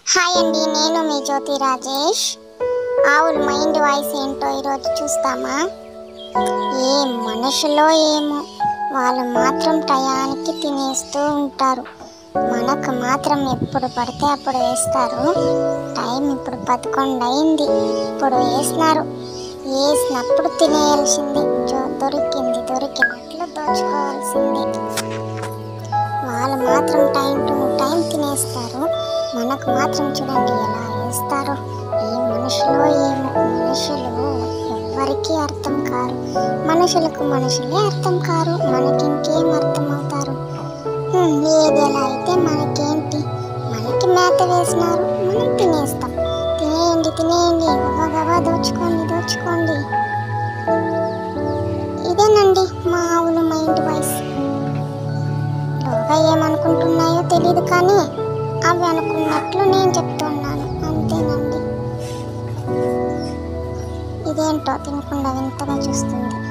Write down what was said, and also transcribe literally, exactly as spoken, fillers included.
Hi అండి, నేను మీ జ్యోతి రాజేష్. ఆవుల మైండ్ వాయిస్ ఏంటో ఈరోజు చూస్తామా? ఏ మనుషులో ఏమో, వాళ్ళు మాత్రం టయానికి తినేస్తూ ఉంటారు. మనకు మాత్రం ఎప్పుడు పడితే అప్పుడు వేస్తారు. టైం ఇప్పుడు పదకొండు అయింది, ఇప్పుడు వేసినారు. వేసినప్పుడు తినేయాల్సింది. దొరికింది దొరికినట్లు దోచుకోవాల్సింది. వాళ్ళు మాత్రం టైం టు టైం తినేస్తారు. మనకు మాత్రం చూడండి ఎలా వేస్తారో. ఏ మనుషులో ఏమో, మనుషులు ఎవ్వరికీ అర్థం కారు. మనుషులకు మనుషులే అర్థం కారు, మనకి ఇంకేం అర్థం అవుతారు? ఏది ఎలా అయితే మనకేంటి? మనకి మేత వేసినారు, మనం తినేస్తాం. తినేయండి తినేయండి, గవా గవా దోచుకోండి దోచుకోండి. ఇదేనండి మా ఆవుల మైండ్ వాయిస్. లోగా ఏమనుకుంటున్నాయో తెలియదు, కానీ అవి అనుకున్నట్లు నేను చెప్తున్నాను, అంతేనండి. ఇదేంటో తినకుండా వింతగా చూస్తుంది.